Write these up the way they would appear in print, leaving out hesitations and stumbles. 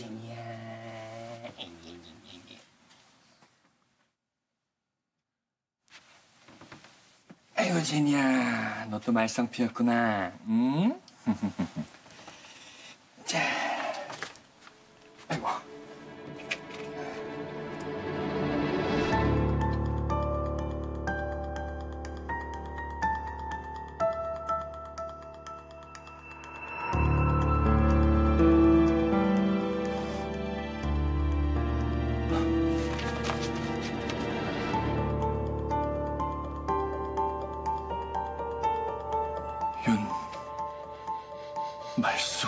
제니야. 아이고 제니야, 너 또 말썽 피웠구나. 응? 자, 아이고. 말숙.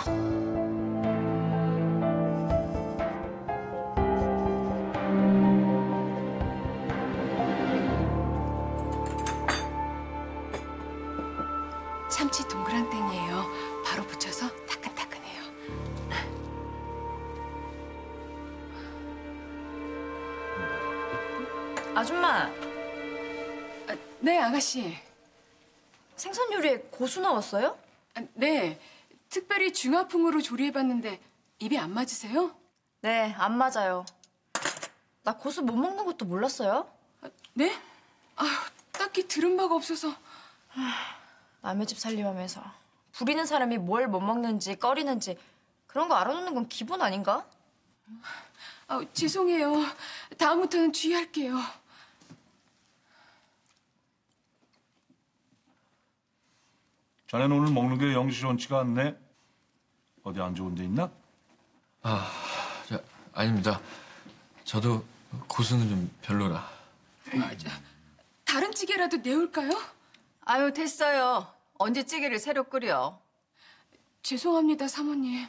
참치 동그랑땡이에요. 바로 부쳐서 따끈따끈해요. 아줌마. 네, 아가씨. 생선 요리에 고수 넣었어요? 네, 특별히 중화풍으로 조리해봤는데 입이 안 맞으세요? 네, 안 맞아요. 나 고수 못 먹는 것도 몰랐어요? 네? 딱히 들은 바가 없어서. 남의 집 살림하면서 부리는 사람이 뭘 못 먹는지 꺼리는지 그런 거 알아놓는 건 기본 아닌가? 죄송해요. 다음부터는 주의할게요. 자네는 오늘 먹는 게 영시원치가 않네. 어디 안 좋은 데 있나? 아닙니다. 저도 고수는 좀 별로라. 다른 찌개라도 내올까요? 아유, 됐어요. 언제 찌개를 새로 끓여. 죄송합니다, 사모님.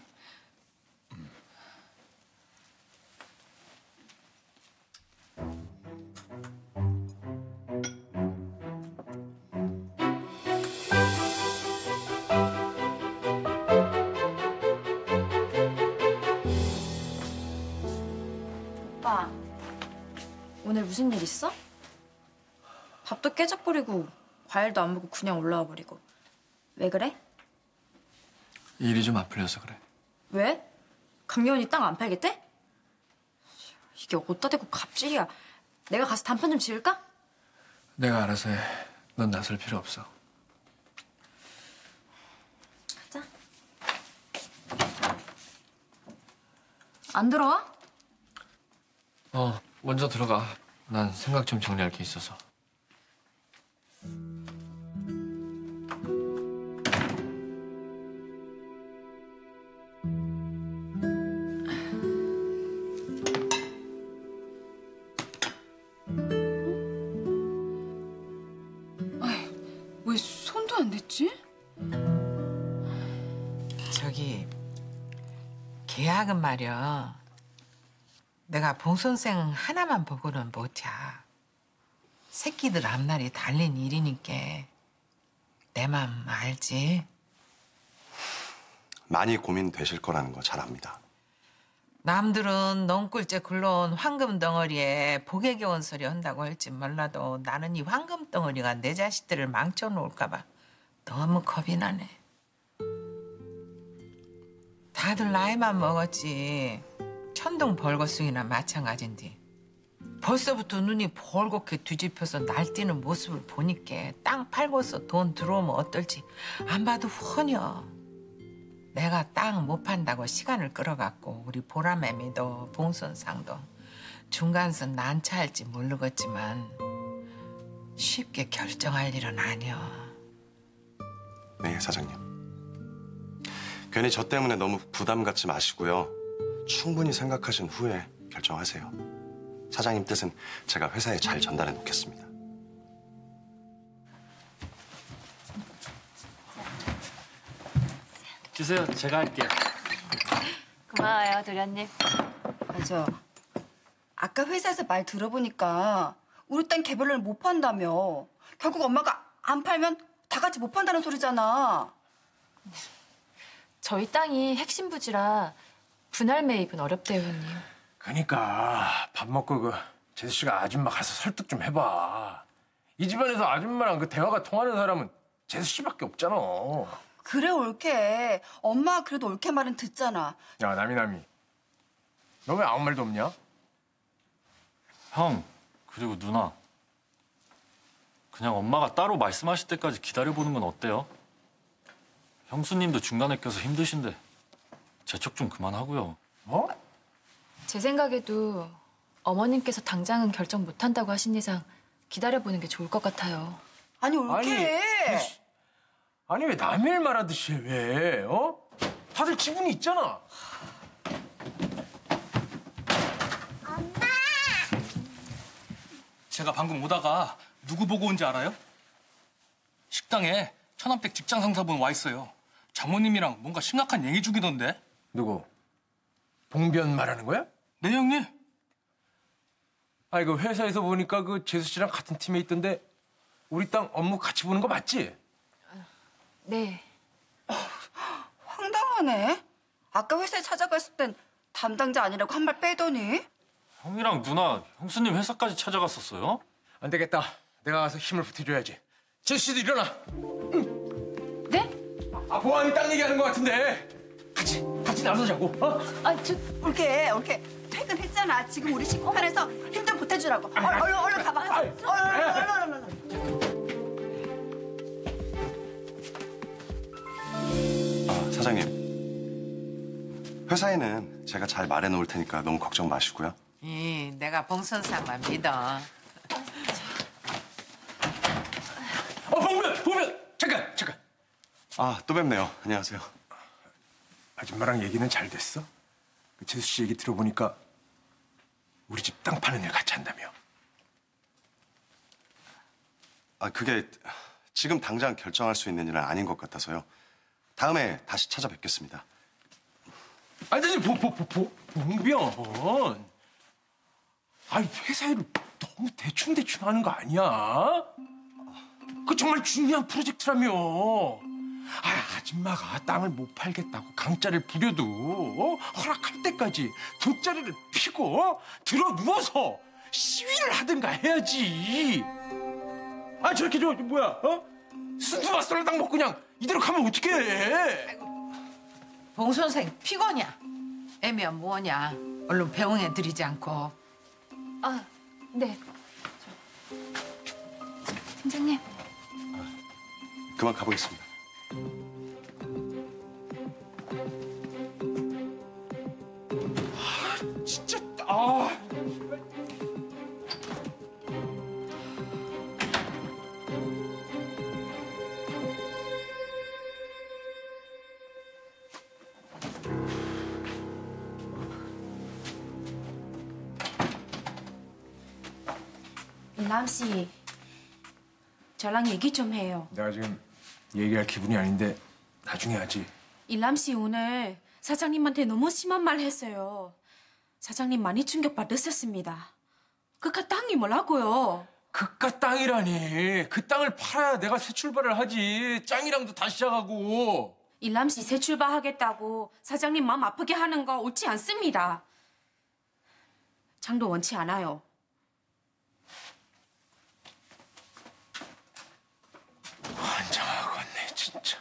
오빠, 오늘 무슨 일 있어? 밥도 깨작거리고 과일도 안 먹고 그냥 올라와 버리고. 왜 그래? 일이 좀 앞을려서 그래. 왜? 강여원이 땅 안 팔겠대? 이게 어디다 대고 갑질이야. 내가 가서 단판 좀 지을까? 내가 알아서 해. 넌 나설 필요 없어. 가자. 안 들어와? 먼저 들어가. 난 생각 좀 정리할 게 있어서. 왜 손도 안 댔지? 저기, 계약은 말이야. 내가 봉선생 하나만 보고는 못해. 새끼들 앞날이 달린 일이니까 내 맘 알지? 많이 고민되실 거라는 거 잘 압니다. 남들은 넝굴째 굴러온 황금 덩어리에 복에 겨운 소리 한다고 할지 몰라도 나는 이 황금 덩어리가 내 자식들을 망쳐놓을까 봐 너무 겁이 나네. 다들 나이만 먹었지. 천둥 벌거숭이나 마찬가지인데 벌써부터 눈이 벌겋게 뒤집혀서 날뛰는 모습을 보니까 땅 팔고서 돈 들어오면 어떨지 안 봐도 훤혀. 내가 땅 못 판다고 시간을 끌어갖고 우리 보라매미도 봉선상도 중간선 난처할지 모르겠지만 쉽게 결정할 일은 아니여. 네, 사장님. 괜히 저 때문에 너무 부담 갖지 마시고요. 충분히 생각하신 후에 결정하세요. 사장님 뜻은 제가 회사에 잘 전달해 놓겠습니다. 주세요. 제가 할게요. 고마워요, 도련님. 맞아. 아까 회사에서 말 들어보니까 우리 딸 개별로는 못 판다며. 결국 엄마가 안 팔면 다 같이 못 판다는 소리잖아. 저희 땅이 핵심 부지라 분할 매입은 어렵대요, 형님. 그러니까 밥 먹고 그 제수 씨가 아줌마 가서 설득 좀 해봐. 이 집안에서 아줌마랑 그 대화가 통하는 사람은 제수 씨밖에 없잖아. 그래 옳게. 엄마가 그래도 옳게 말은 듣잖아. 야, 나미. 너 왜 아무 말도 없냐? 형, 그리고 누나. 그냥 엄마가 따로 말씀하실 때까지 기다려보는 건 어때요? 형수님도 중간에 껴서 힘드신데 재촉 좀 그만하고요. 뭐? 제 생각에도 어머님께서 당장은 결정 못한다고 하신 이상 기다려보는 게 좋을 것 같아요. 아니 올게. 아니 왜 남의 일 말하듯이 해, 왜? 어? 다들 지분이 있잖아. 제가 방금 오다가 누구 보고 온지 알아요? 식당에 천안백 직장 상사분 와 있어요. 장모님이랑 뭔가 심각한 얘기 중이던데. 누구? 봉변 말하는 거야? 네, 형님. 아니 그 회사에서 보니까 그 재수 씨랑 같은 팀에 있던데 우리 땅 업무 같이 보는 거 맞지? 네. 황당하네. 아까 회사에 찾아갔을 땐 담당자 아니라고 한 말 빼더니. 형이랑 누나, 형수님 회사까지 찾아갔었어요? 안 되겠다. 내가 가서 힘을 보태줘야지. 재수 씨도 일어나. 네? 아 보안이 딴 얘기하는 것 같은데. 같이 나서자고. 어? 올게. 퇴근했잖아. 지금 우리 식판에서 힘 좀 보태주라고. 얼른 가봐. 얼른. 사장님. 회사에는 제가 잘 말해놓을 테니까 너무 걱정 마시고요. 내가 봉선상만 믿어. 봉변. 잠깐. 아, 또 뵙네요. 안녕하세요. 아줌마랑 얘기는 잘 됐어? 그 재수 씨 얘기 들어보니까 우리 집 땅 파는 일 같이 한다며. 아, 그게 지금 당장 결정할 수 있는 일은 아닌 것 같아서요. 다음에 다시 찾아뵙겠습니다. 아니, 봉변. 아니, 회사 일을 너무 대충 하는 거 아니야? 그 정말 중요한 프로젝트라며. 아줌마가 땅을 못 팔겠다고 강짜를 부려도 허락할 때까지 돗자리를 피고 들어 누워서 시위를 하든가 해야지. 저렇게 순두부썰 땅 먹고 그냥 이대로 가면 어떡해. 봉 선생 피곤이야. 애면 뭐냐. 얼른 병원에 들이지 않고. 아, 네. 팀장님. 그만 가보겠습니다. 진짜 일남 씨, 저랑 얘기 좀 해요. 내가 지금 얘기할 기분이 아닌데 나중에 하지. 일남 씨 오늘 사장님한테 너무 심한 말 했어요. 사장님 많이 충격받으셨습니다. 그깟 땅이 뭐라고요? 그깟 땅이라니. 그 땅을 팔아야 내가 새 출발을 하지. 짱이랑도 다시 시작하고. 일남 씨 새 출발하겠다고 사장님 마음 아프게 하는 거 옳지 않습니다. 장도 원치 않아요. 환장하겠네 진짜.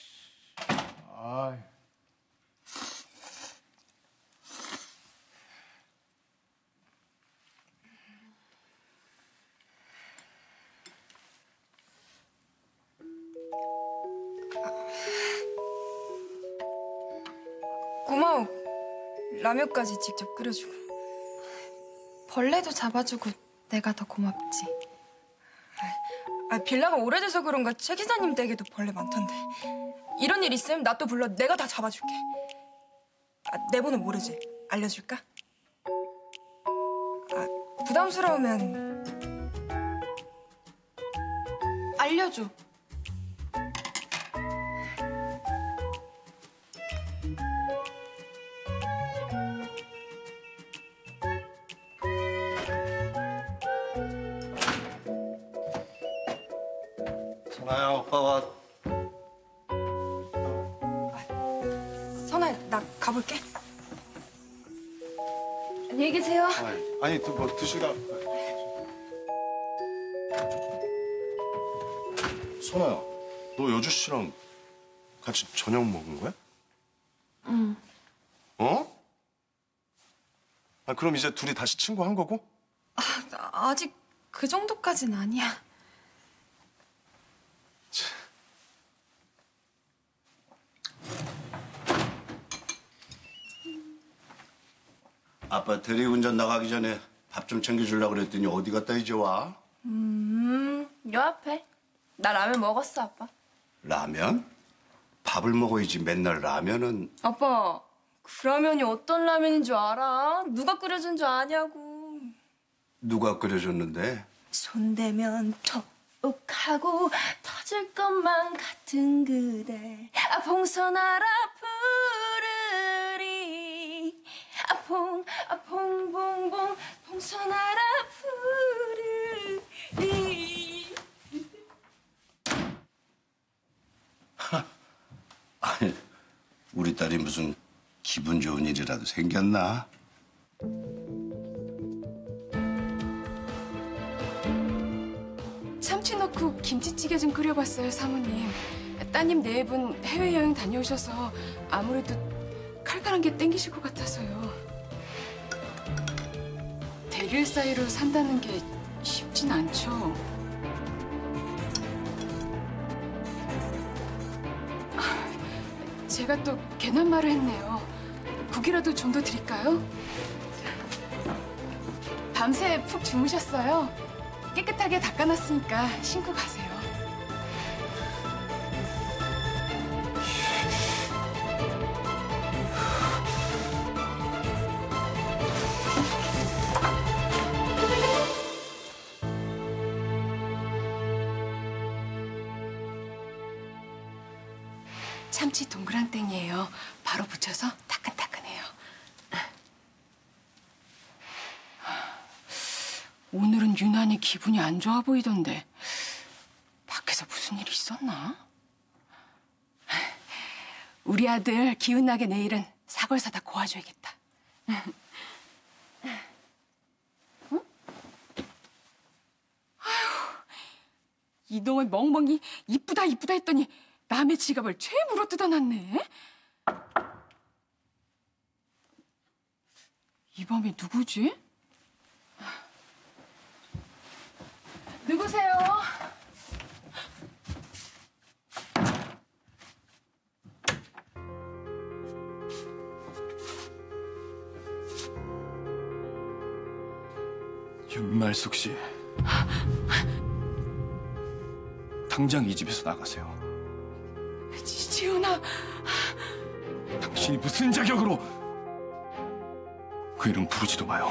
고마워. 라면까지 직접 끓여주고. 벌레도 잡아주고 내가 더 고맙지. 빌라가 오래돼서 그런가 최 기사님 댁에도 벌레 많던데. 이런 일 있으면 나 또 불러. 내가 다 잡아줄게. 내 번호 모르지? 알려줄까? 부담스러우면 알려줘. 선아야, 오빠 와. 선아야, 나 가볼게. 안녕히 계세요. 아니, 뭐 드시다. 선아야, 너 여주 씨랑 같이 저녁 먹은 거야? 응. 어? 아, 그럼 이제 둘이 다시 친구한 거고? 아직 그 정도까진 아니야. 아빠 대리운전 나가기 전에 밥 좀 챙겨주려고 그랬더니 어디 갔다 이제 와? 요 앞에. 나 라면 먹었어, 아빠. 라면? 밥을 먹어야지 맨날 라면은. 아빠, 그 라면이 어떤 라면인 줄 알아? 누가 끓여준 줄 아냐고. 누가 끓여줬는데? 손대면 톡하고 터질 것만 같은 그대 봉선하라 부르리 봉봉봉 봉선하라 부르리. 아니, 우리 딸이 무슨 기분 좋은 일이라도 생겼나? 참치 넣고 김치찌개 좀 끓여봤어요, 사모님. 따님 네 분 해외여행 다녀오셔서 아무래도 칼칼한 게 땡기실 것 같아서요. 대길 사이로 산다는 게 쉽진 않죠. 제가 또 괜한 말을 했네요. 국이라도 좀 더 드릴까요? 밤새 푹 주무셨어요? 깨끗하게 닦아놨으니까 신고 가세요. 참치 동그랑땡이에요. 바로 부쳐서 따끈따끈해요. 오늘은 유난히 기분이 안 좋아 보이던데 밖에서 무슨 일이 있었나? 우리 아들 기운나게 내일은 사골 사다 고아줘야겠다. 어? 아휴, 이놈의 멍멍이 이쁘다 했더니 남의 지갑을 죄 물어뜯어 놨네. 이 밤에 누구지? 누구세요? 윤말숙 씨, 당장 이 집에서 나가세요. 지훈아, 당신이 무슨 자격으로 그 이름 부르지도 마요.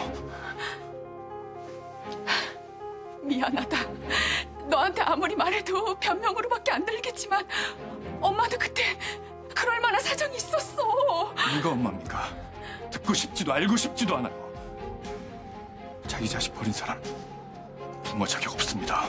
미안하다. 너한테 아무리 말해도 변명으로밖에 안 들리겠지만 엄마도 그때 그럴 만한 사정이 있었어. 누가 엄마입니까? 듣고 싶지도 알고 싶지도 않아요. 자기 자식 버린 사람 부모 자격 없습니다.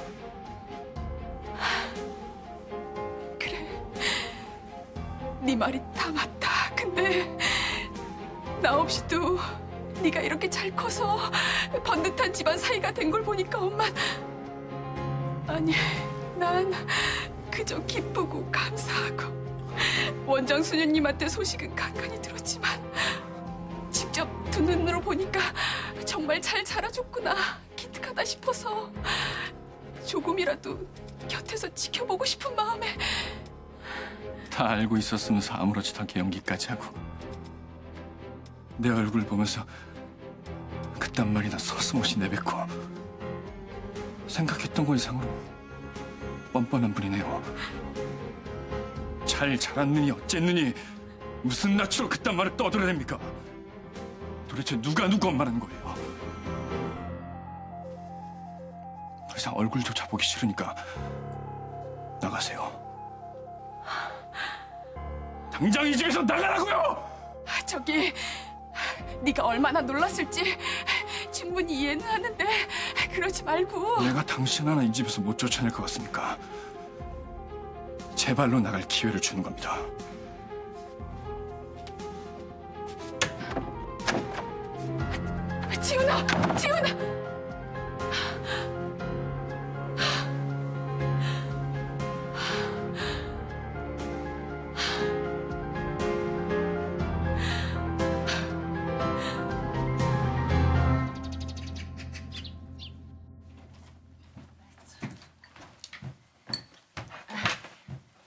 그래, 네 말이 다 맞다. 근데 나 없이도 네가 이렇게 잘 커서 번듯한 집안 사이가 된 걸 보니까 엄만, 아니, 난 그저 기쁘고 감사하고 원장 수녀님한테 소식은 간간히 들었지만 직접 두 눈으로 보니까 정말 잘 자라줬구나 기특하다 싶어서 조금이라도 곁에서 지켜보고 싶은 마음에. 다 알고 있었으면서 아무렇지도 않게 연기까지 하고 내 얼굴 보면서 그딴 말이나 서슴없이 내뱉고 생각했던 거 이상으로 뻔뻔한 분이네요. 잘 자랐느니 어쨌느니 무슨 낯으로 그딴 말을 떠들어댑니까? 도대체 누가 누구 엄마라는 거예요? 더 이상 얼굴조차 보기 싫으니까 나가세요. 당장 이 집에서 나가라고요! 저기, 네가 얼마나 놀랐을지 충분히 이해는 하는데 그러지 말고. 내가 당신 하나 이 집에서 못 쫓아낼 것 같습니까? 제 발로 나갈 기회를 주는 겁니다. 지훈아! 지훈아!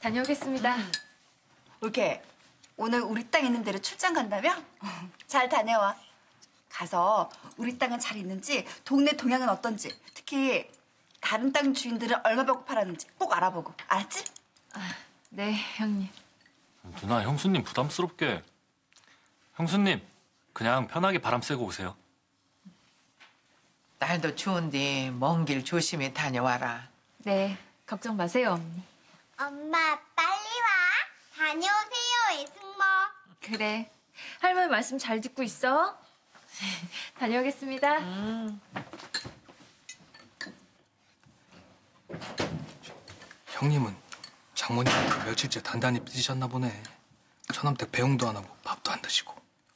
다녀오겠습니다. 올케, 오늘 우리 땅 있는 데로 출장 간다며? 잘 다녀와. 가서 우리 땅은 잘 있는지, 동네 동향은 어떤지, 특히 다른 땅 주인들은 얼마 받고 팔았는지 꼭 알아보고. 알았지? 네, 형님. 누나, 형수님 부담스럽게. 형수님, 그냥 편하게 바람 쐬고 오세요. 날도 추운데 먼 길 조심히 다녀와라. 네, 걱정 마세요, 언니. 엄마 빨리 와. 다녀오세요, 애승모. 그래. 할머니 말씀 잘 듣고 있어. 다녀오겠습니다. 형님은 장모님 며칠째 단단히 삐지셨나 보네. 처남댁 배웅도 안 하고 밥도 안 드시고.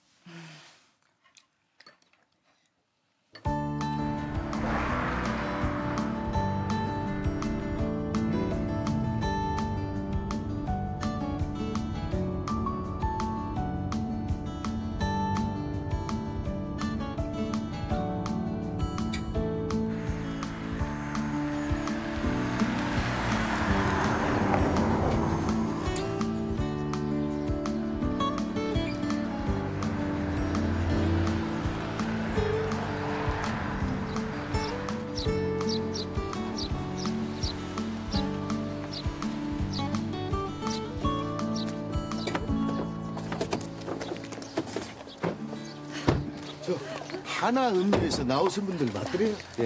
하나 음료에서 나오신 분들 맞더래요. 예.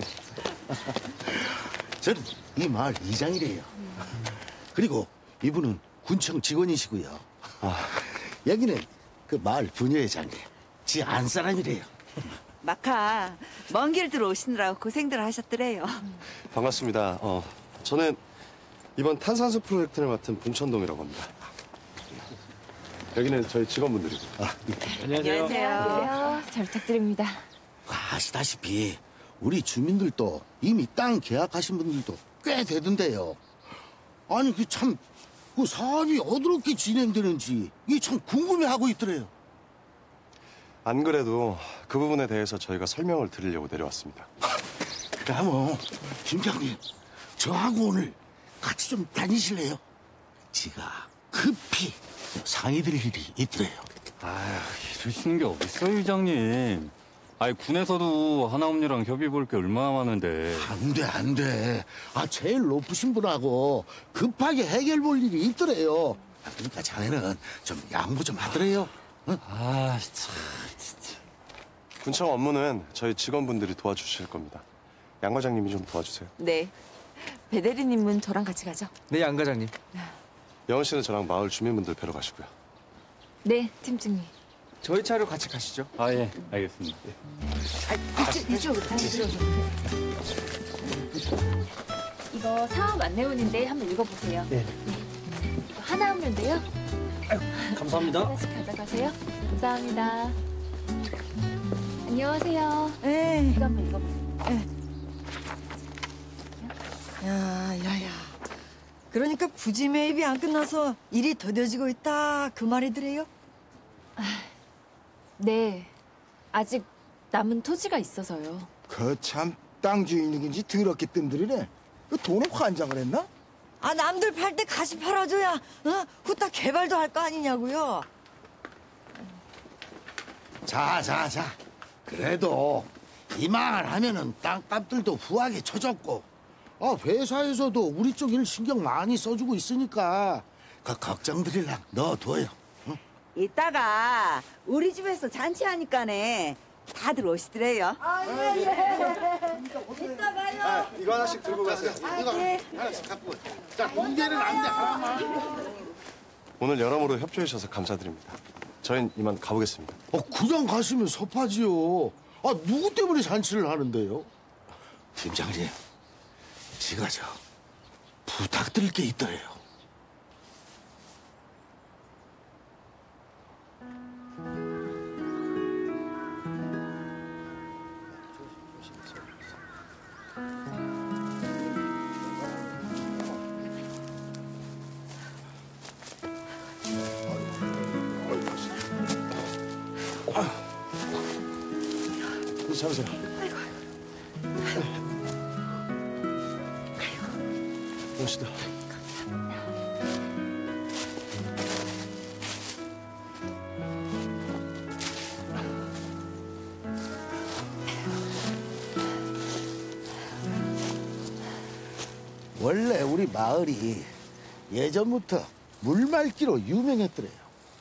저는 이 마을 이장이래요. 그리고 이분은 군청 직원이시고요. 여기는 그 마을 부녀회장님, 지 안 사람이래요. 마카, 먼 길 들어오시느라고 고생들 하셨더래요. 반갑습니다. 저는 이번 탄산수 프로젝트를 맡은 봉천동이라고 합니다. 여기는 저희 직원분들이고. 안녕하세요. 잘 부탁드립니다. 아시다시피 우리 주민들도 이미 땅 계약하신 분들도 꽤 되던데요. 아니 그 사업이 어떻게 진행되는지 이게 참 궁금해하고 있더래요. 안 그래도 그 부분에 대해서 저희가 설명을 드리려고 내려왔습니다. 그럼 팀장님, 저하고 오늘 같이 좀 다니실래요? 제가 급히 상의드릴 일이 있더래요. 이러시는 게 어딨어요, 이장님. 아니, 군에서도 하나음료랑 협의 볼 게 얼마나 많은데. 안 돼. 제일 높으신 분하고 급하게 해결 볼 일이 있더래요. 그러니까 자네는 좀 양보 좀 하더래요. 응? 진짜. 군청 업무는 저희 직원분들이 도와주실 겁니다. 양 과장님이 좀 도와주세요. 네. 배 대리님은 저랑 같이 가죠. 네, 양 과장님. 여은 씨는 저랑 마을 주민분들 뵈러 가시고요. 네, 팀장님. 저희 차로 같이 가시죠. 예, 알겠습니다. 이쪽으로. 이거 사업 안내문인데 한번 읽어보세요. 네. 하나 음료인데요. 감사합니다. 하나씩 가져가세요. 감사합니다. 안녕하세요. 네. 이거 한번 읽어보세요. 야야야. 그러니까 부지 매입이 안 끝나서 일이 더뎌지고 있다 그 말이더래요? 네. 아직 남은 토지가 있어서요. 참 땅 주인이긴지 더럽게 뜸들이네. 그 돈을 환장을 했나? 남들 팔 때 같이 팔아줘야 후딱 개발도 할 거 아니냐고요. 자. 그래도 이만 하면은 땅값들도 후하게 쳐줬고, 회사에서도 우리 쪽 일 신경 많이 써주고 있으니까 그 걱정들이랑 넣어둬요. 응? 이따가 우리 집에서 잔치하니까네 다들 오시더래요. 이따가요. 이거 하나씩 들고 가세요. 이거 하나씩 갖고. 자, 문제는 안 돼. 오늘 여러모로 협조해 주셔서 감사드립니다. 저희는 이만 가보겠습니다. 그냥 가시면 섭하지요. 누구 때문에 잔치를 하는데요? 팀장님, 제가 부탁드릴 게 있더래요. 잡으세요. 봅시다. 원래 우리 마을이 예전부터 물맑기로 유명했더래요.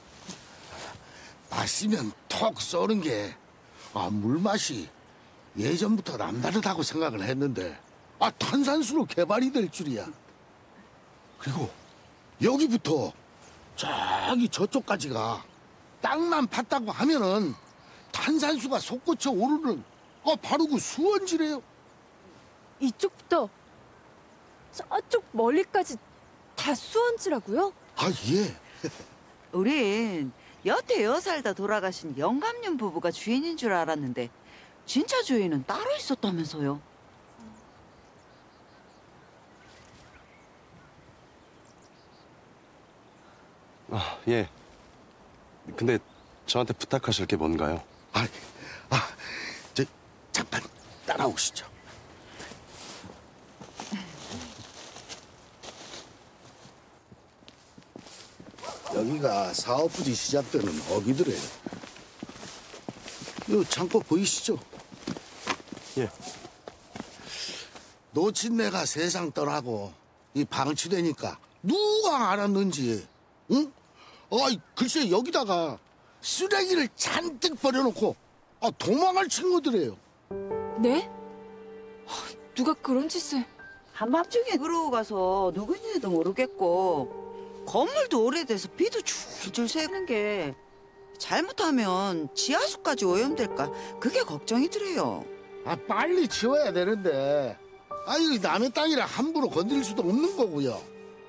마시면 톡 쏘는 게 물맛이 예전부터 남다르다고 생각을 했는데 탄산수로 개발이 될 줄이야. 그리고 여기부터 저기 저쪽까지가 땅만 팠다고 하면은 탄산수가 솟구쳐 오르는 바로 그 수원지래요. 이쪽부터 저쪽 멀리까지 다 수원지라고요? 예. 우린 여태 여살다 돌아가신 영감님 부부가 주인인 줄 알았는데 진짜 주인은 따로 있었다면서요. 예. 근데 저한테 부탁하실 게 뭔가요? 잠깐 따라오시죠. 여기가 사업부지 시작되는 어기더래요. 요 창고 보이시죠? 예. 놓친 내가 세상 떠나고 이 방치되니까 누가 알았는지, 응? 글쎄 여기다가 쓰레기를 잔뜩 버려놓고 도망을 친구들이에요. 네? 누가 그런 짓을... 한밤중에 그러고 가서 누구인지도 모르겠고 건물도 오래돼서 비도 줄줄 새는 게 잘못하면 지하수까지 오염될까 그게 걱정이 들어요. 빨리 치워야 되는데 남의 땅이라 함부로 건드릴 수도 없는 거고요.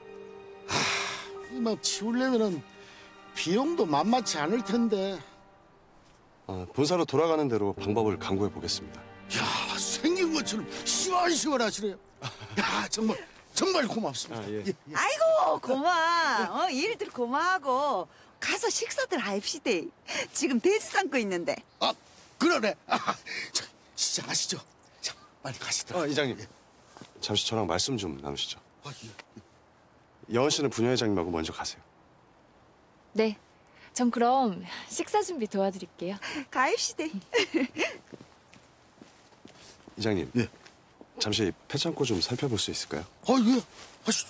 막 치우려면은 비용도 만만치 않을 텐데. 본사로 돌아가는 대로 방법을 강구해 보겠습니다. 야, 생긴 것처럼 시원시원하시네요. 야, 정말 고맙습니다. 예. 아이고 고마. 일들 고마하고 가서 식사들 합시다. 지금 돼지 삶고 있는데. 그러네. 시작하시죠. 자, 빨리 가시다. 이장님. 잠시 저랑 말씀 좀 나누시죠. 여원 씨는 부녀회장님하고 먼저 가세요. 네. 전 그럼 식사 준비 도와드릴게요. 가입시다. 이장님. 예. 잠시 폐창고 좀 살펴볼 수 있을까요? 예. 하시죠.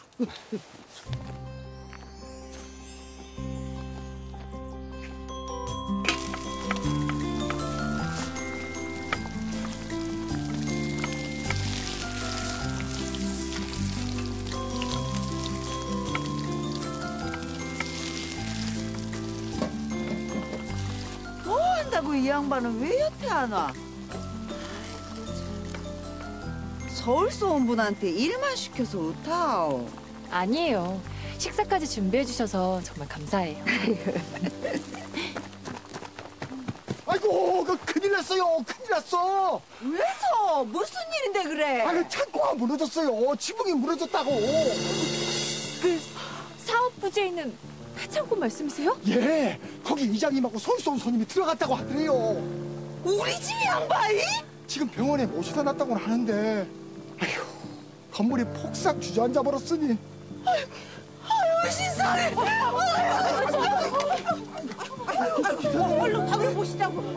뭐 한다고 이 양반은 왜 여태 안 와? 서울서 온 분한테 일만 시켜서 못하오. 아니에요. 식사까지 준비해 주셔서 정말 감사해요. 아이고, 큰일 났어요. 큰일 났어. 왜서? 무슨 일인데 그래? 창고가 무너졌어요. 지붕이 무너졌다고. 그 사업 부지에 있는 폐창고 말씀이세요? 예, 거기 이장님하고 서울서 온 손님이 들어갔다고 하더래요. 우리 집 양반이? 지금 병원에 모시다 놨다고는 하는데, 아휴, 건물이 폭삭 주저앉아 버렸으니. 아유, 세상에. 얼른 방을 보시자고.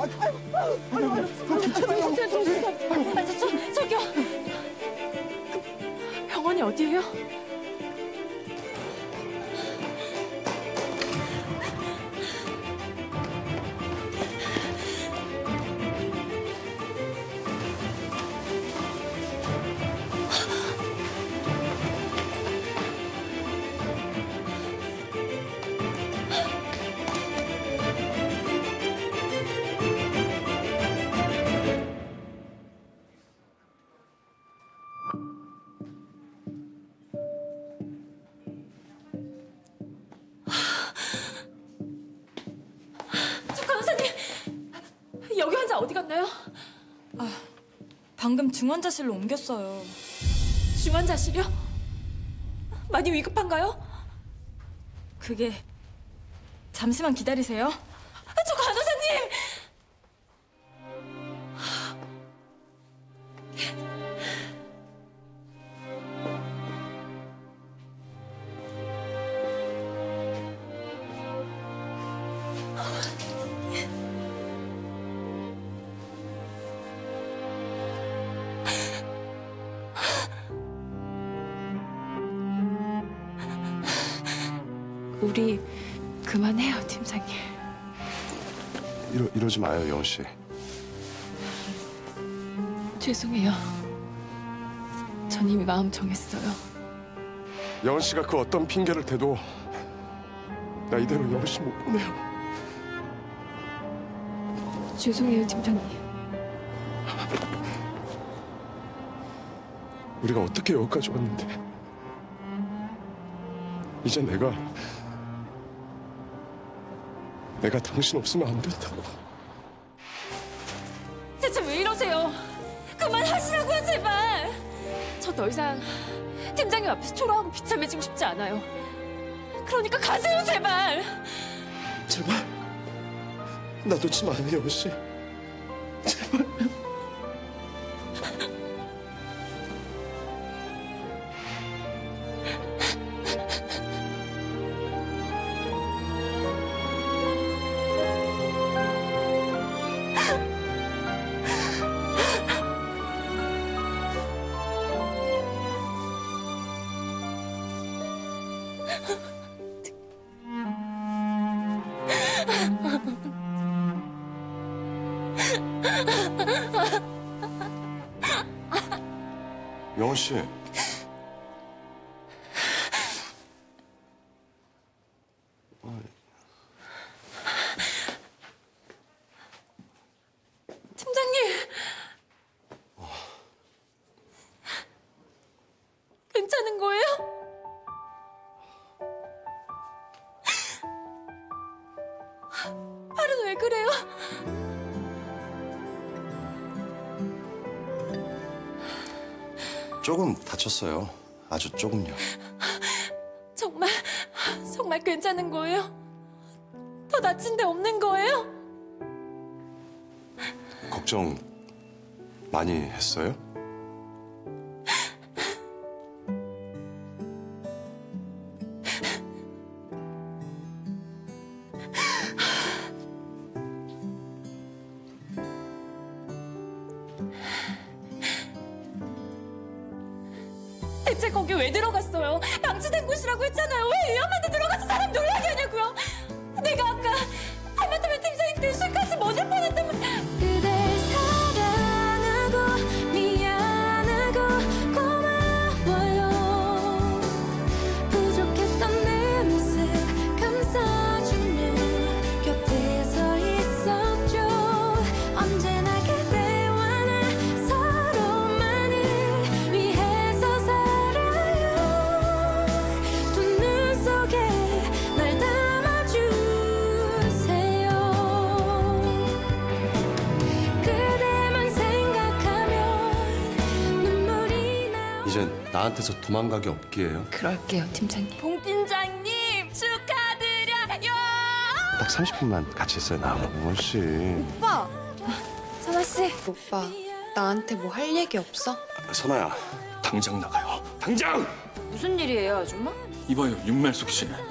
저기요. 병원이 어디예요? 간호사님, 여기 환자 어디 갔나요? 방금 중환자실로 옮겼어요. 중환자실이요? 많이 위급한가요? 그게 잠시만 기다리세요. 저 간호사님! 우리 그만해요, 팀장님. 이러지 마요, 여원 씨. 죄송해요. 전 이미 마음 정했어요. 여원 씨가 그 어떤 핑계를 대도 나 이대로 여원 씨 못 보내요. 죄송해요, 팀장님. 우리가 어떻게 여기까지 왔는데 이제 내가 당신 없으면 안 된다고. 대체 왜 이러세요? 그만하시라고요, 제발. 저 더 이상 팀장님 앞에서 초라하고 비참해지고 싶지 않아요. 그러니까 가세요, 제발. 제발 나 놓지 마요, 여원 씨. 제발. 여원 씨. 팀장님. 괜찮은 거예요? 팔은 왜 그래요? 조금 다쳤어요. 아주 조금요. 정말 괜찮은 거예요? 더 다친 데 없는 거예요? 걱정 많이 했어요? 대체 거기 왜 들어갔어요? 방치된 곳이라고 했잖아요. 왜 위험한 데 들어가서 사람 놀라게 하냐고요? 내가 아까 하마터면 팀장님 때 술까지 멎을 뻔했다면. 그댈 사랑하고 미안하고 고마워요. 부족했던 내 모습 감싸주며 곁에서 있었죠. 언제나 그대와 나 서로만을 위해서 살아요. 두 눈 속에 날 담아주세요. 그대만 생각하면 눈물이 나. 이젠 나한테서 도망가기 없기에요. 그럴게요, 팀장님. 봉 팀장님 축하드려요. 딱 30분만 같이 있어요, 나. 여원 씨. 오빠! 선아 씨. 오빠, 나한테 뭐 할 얘기 없어? 선아야. 당장 나가요. 당장! 무슨 일이에요, 아줌마? 이봐요, 윤말숙 씨.